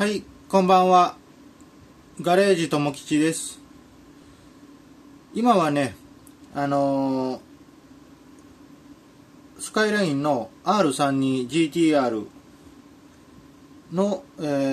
はい、こんばんは。ガレージともきちです。今はね、スカイラインの R32GTR の、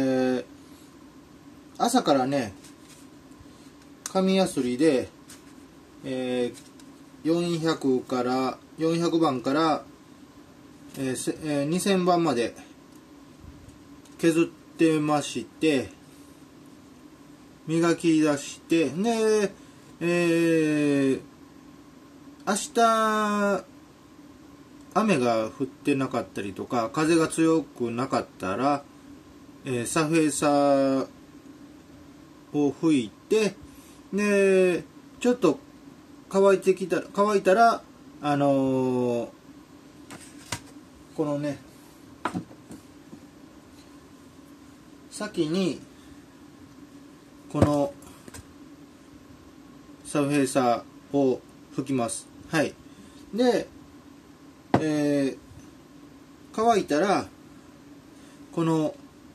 朝からね、紙やすりで、400番から、2000番まで削ってまして、磨き出して、で、明日雨が降ってなかったりとか風が強くなかったら、サフェーサーを吹いて、でちょっと乾いたらこのね先にこのサフェーサーを拭きます。はい。で、乾いたらこの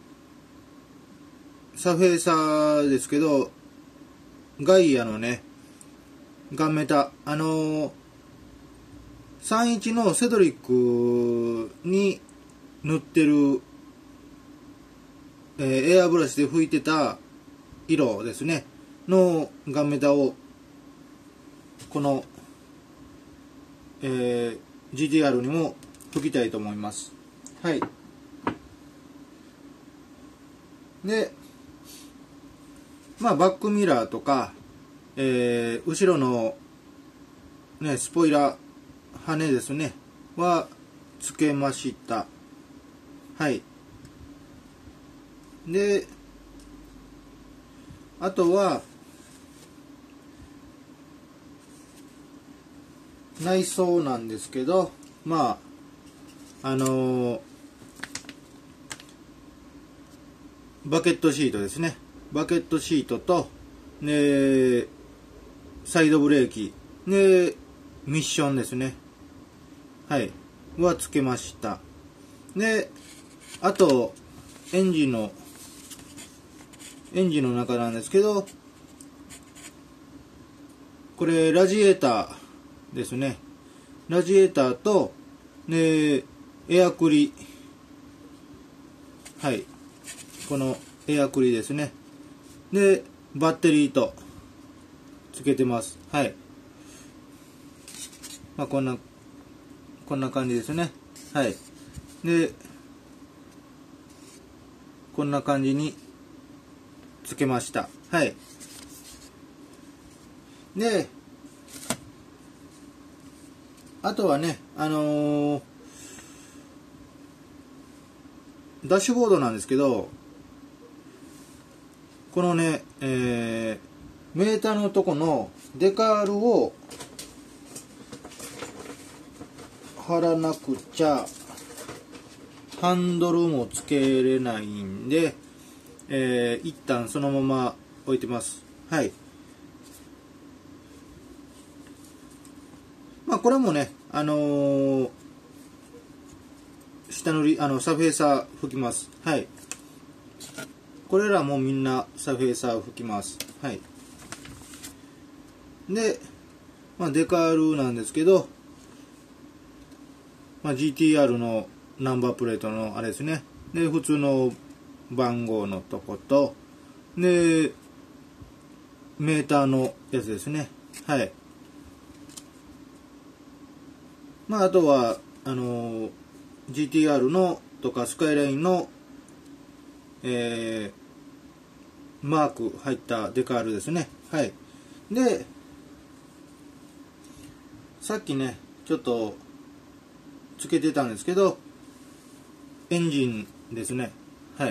サフェーサーですけど、ガイアのねガンメタ31のセドリックに塗ってる、エアブラシで拭いてた色ですねのガンメタをこの、GTR にも拭きたいと思います。はい。で、バックミラーとか、後ろの、ね、スポイラー羽ですねはつけました。はい。で、あとは内装なんですけど、バケットシートですね。バケットシートと、ね、サイドブレーキ、ね、ミッションですね。はい。はつけました。で、あと、エンジンの中なんですけど、これ、ラジエーターですね。ラジエーターと、で、エアクリ。はい。このエアクリですね。で、バッテリーとつけてます。はい。こんな感じですね。はい。で、こんな感じにつけました。はい。で、あとはね、ダッシュボードなんですけど、このね、メーターのとこのデカールを貼らなくちゃハンドルもつけれないんで、一旦そのまま置いてます。はい。これもね、下塗り、サフェーサー拭きます。はい。これらもみんなサフェーサー拭きます。はい。で、デカールなんですけど、GTR のナンバープレートのあれですね。で、普通の番号のとこと、で、メーターのやつですね。はい。あとは、GTR のとかスカイラインの、マーク入ったデカールですね。はい。で、さっきね、ちょっとつけてたんですけど、エンジンですね。はい。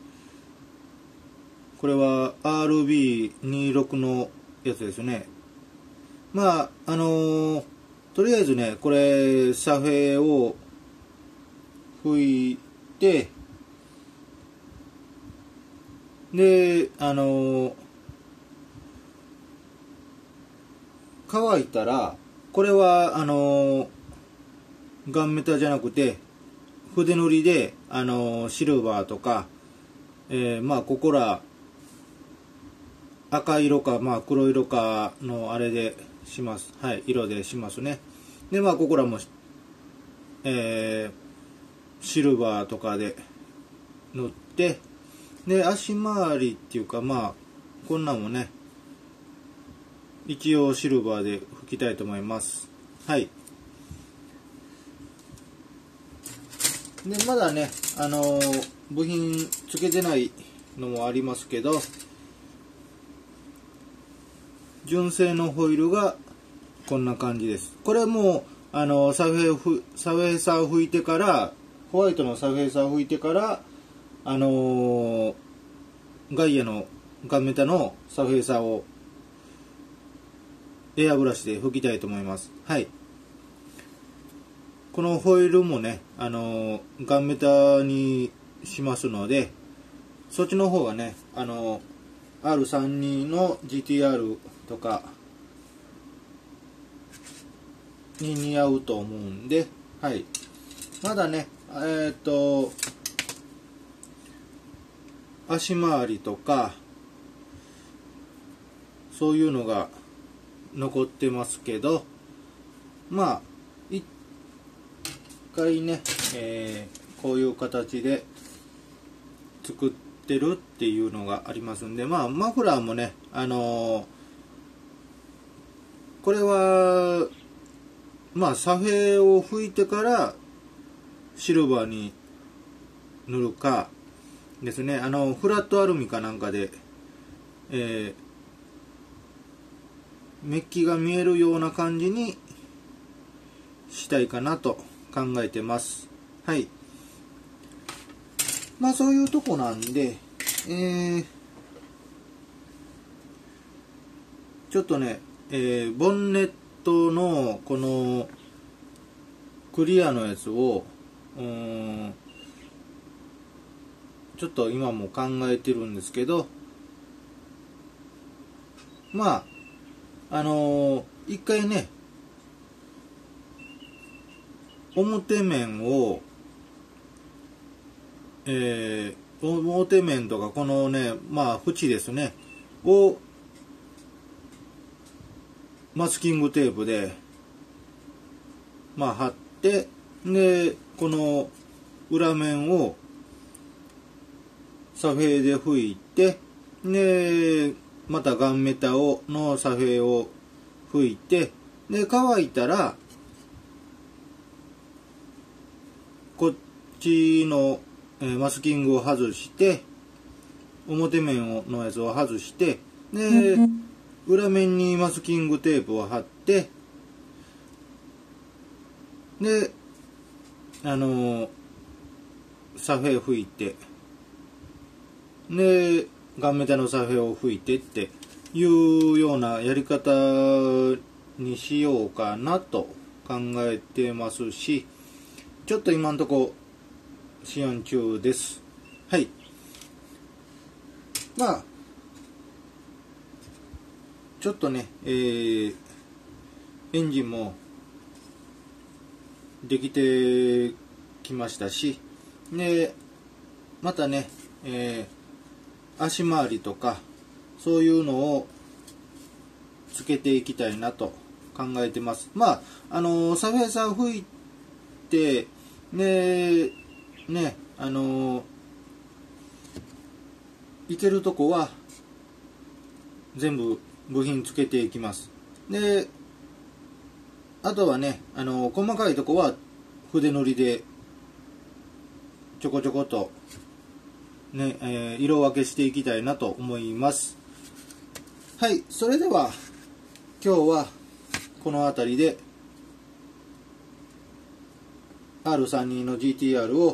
これは RB26 のやつですね。とりあえずね、これ、サフェを拭いて、で、乾いたら、これは、ガンメタじゃなくて、筆塗りで、シルバーとか、 ここら赤色か、黒色かのあれでします。はい、色でしますね。で、ここらも、シルバーとかで塗って、で、足回りっていうか、こんなんもね、一応シルバーで拭きたいと思います。はい。で、まだね、部品つけてないのもありますけど、純正のホイールがこんな感じです。これもサフェーサーを拭いてから、ホワイトのサフェーサーを拭いてから、ガイアのガンメタのサフェーサーをエアブラシで拭きたいと思います。はい。このホイールもね、ガンメタにしますので、そっちの方がね、R32 の GTR とかに似合うと思うんで、はい。まだね、足回りとか、そういうのが残ってますけど、一回ね、こういう形で作ってるっていうのがありますんで、マフラーもね、これはサフェを拭いてからシルバーに塗るかですね、フラットアルミかなんかで、メッキが見えるような感じにしたいかなと考えてます。はい。そういうとこなんで、ちょっとね、ボンネットのこのクリアのやつをちょっと今も考えてるんですけど、一回ね、表面を、表面とかこのね、縁ですねをマスキングテープで貼って、でこの裏面をサフェで拭いて、でまたガンメタのサフェを拭いて、で乾いたらこっちのマスキングを外して、表面のやつを外して、で裏面にマスキングテープを貼って、でサフェ拭いて、でガンメタのサフェを拭いてっていうようなやり方にしようかなと考えてますし、ちょっと今んとこ試案中です。はい。ちょっとね、エンジンもできてきましたし、でまたね、足回りとかそういうのをつけていきたいなと考えてます。サフェーサー拭いて、でね、いけるとこは全部部品つけていきます。であとはね、細かいとこは筆塗りでちょこちょことね、色分けしていきたいなと思います。はい、それでは今日はこの辺りで R32 の GTR を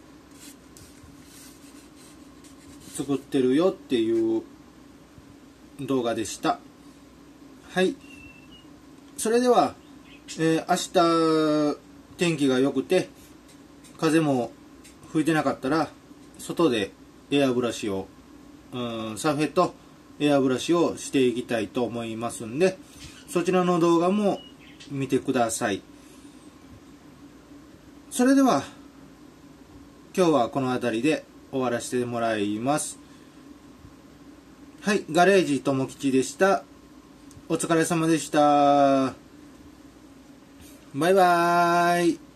作ってるよっていう動画でした。はい、それでは、明日天気が良くて風も吹いてなかったら外でエアブラシを、サフェとエアブラシをしていきたいと思いますんで、そちらの動画も見てください。それでは今日はこの辺りで終わらせてもらいます。はい、ガレージともきちでした。お疲れ様でした。バイバーイ。